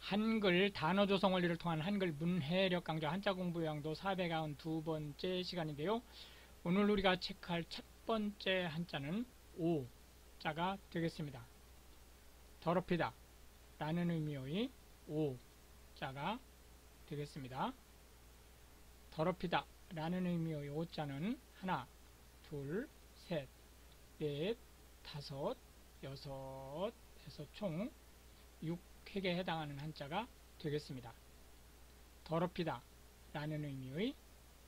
한글 단어 조성 원리를 통한 한글 문해력 강좌 한자 공부 요양도 492번째 시간인데요. 오늘 우리가 체크할 첫 번째 한자는 오자가 되겠습니다. 더럽히다 라는 의미의 오자가 되겠습니다. 더럽히다 라는 의미의 오자는 하나, 둘, 셋, 넷, 다섯, 여섯 해서 총 6획에 해당하는 한자가 되겠습니다. 더럽히다 라는 의미의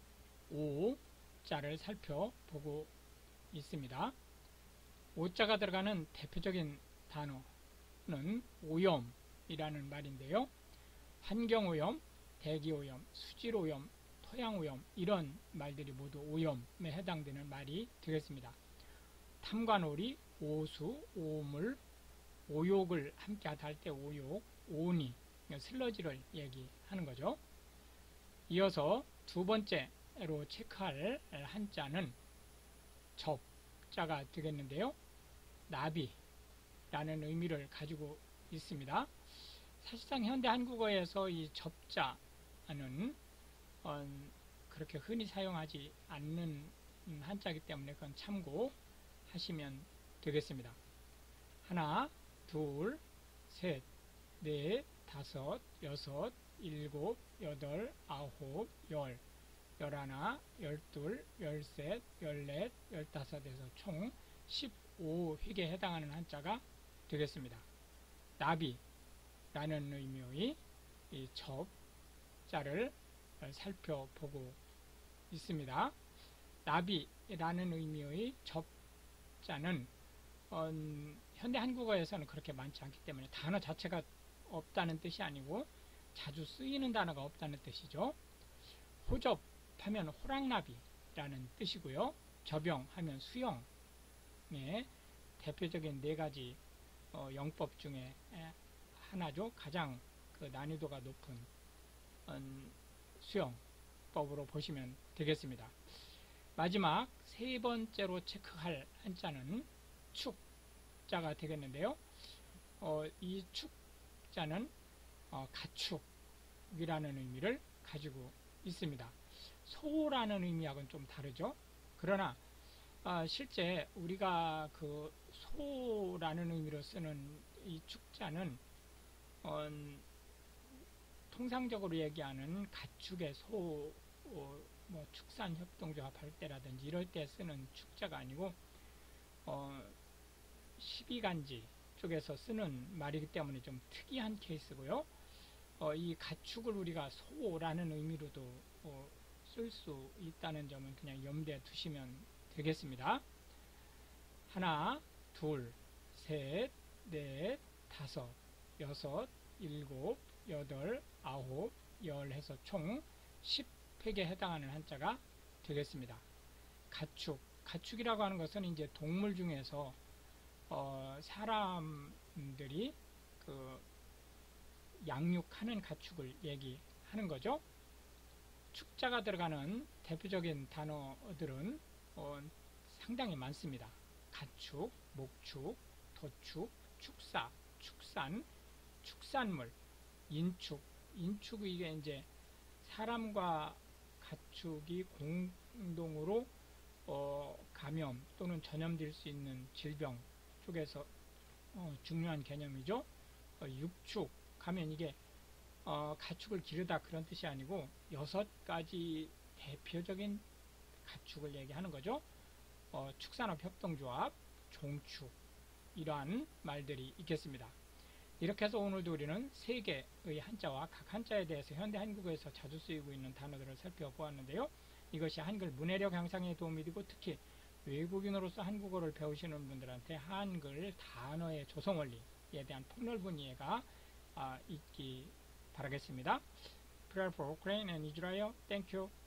오자를 살펴보고 있습니다. 오자가 들어가는 대표적인 단어는 오염이라는 말인데요. 환경오염, 대기오염, 수질오염, 토양오염 이런 말들이 모두 오염에 해당되는 말이 되겠습니다. 탐관오리, 오수, 오물, 오욕을 함께 할 때 오욕, 오니, 슬러지를 얘기하는 거죠. 이어서 두 번째로 체크할 한자는 접자가 되겠는데요. 나비라는 의미를 가지고 있습니다. 사실상 현대 한국어에서 이 접자는 그렇게 흔히 사용하지 않는 한자이기 때문에 그건 참고하시면 되겠습니다. 하나, 둘, 셋, 넷, 다섯, 여섯, 일곱, 여덟, 아홉, 열, 열하나, 열둘, 열셋, 열넷, 열다섯에서 총 15획에 해당하는 한자가 되겠습니다. 나비라는 의미의 이 접자를 살펴보고 있습니다. 나비라는 의미의 접자는 현대 한국어에서는 그렇게 많지 않기 때문에 단어 자체가 없다는 뜻이 아니고 자주 쓰이는 단어가 없다는 뜻이죠. 호접하면 호랑나비라는 뜻이고요. 접영하면 수영의 대표적인 네 가지 영법 중에 하나죠. 가장 난이도가 높은 수영법으로 보시면 되겠습니다. 마지막 세 번째로 체크할 한자는 축자가 되겠는데요. 이 축자는 가축이라는 의미를 가지고 있습니다. 소라는 의미하고는 좀 다르죠. 그러나 실제 우리가 그 소라는 의미로 쓰는 이 축자는 통상적으로 얘기하는 가축의 소, 뭐 축산협동조합 할 때라든지 이럴 때 쓰는 축자가 아니고 12간지 쪽에서 쓰는 말이기 때문에 좀 특이한 케이스고요. 이 가축을 우리가 소라는 의미로도 쓸 수 있다는 점은 그냥 염두에 두시면 되겠습니다. 하나, 둘, 셋, 넷, 다섯, 여섯, 일곱, 여덟, 아홉, 열 해서 총 10획에 해당하는 한자가 되겠습니다. 가축이라고 하는 것은 이제 동물 중에서 사람들이 양육하는 가축을 얘기하는 거죠. 축자가 들어가는 대표적인 단어들은 상당히 많습니다. 가축, 목축, 도축, 축사, 축산, 축산물, 인축. 인축이 이게 이제 사람과 가축이 공동으로 감염 또는 전염될 수 있는 질병 쪽에서 중요한 개념이죠. 육축 하면 이게 가축을 기르다 그런 뜻이 아니고 6가지 대표적인 가축을 얘기하는 거죠. 축산업 협동조합, 종축 이러한 말들이 있겠습니다. 이렇게 해서 오늘도 우리는 3개의 한자와 각 한자에 대해서 현대 한국어에서 자주 쓰이고 있는 단어들을 살펴보았는데요. 이것이 한글 문해력 향상에 도움이 되고 특히 외국인으로서 한국어를 배우시는 분들한테 한글 단어의 조성 원리에 대한 폭넓은 이해가 있기 바라겠습니다. Prayer for Ukraine and Israel. Thank you.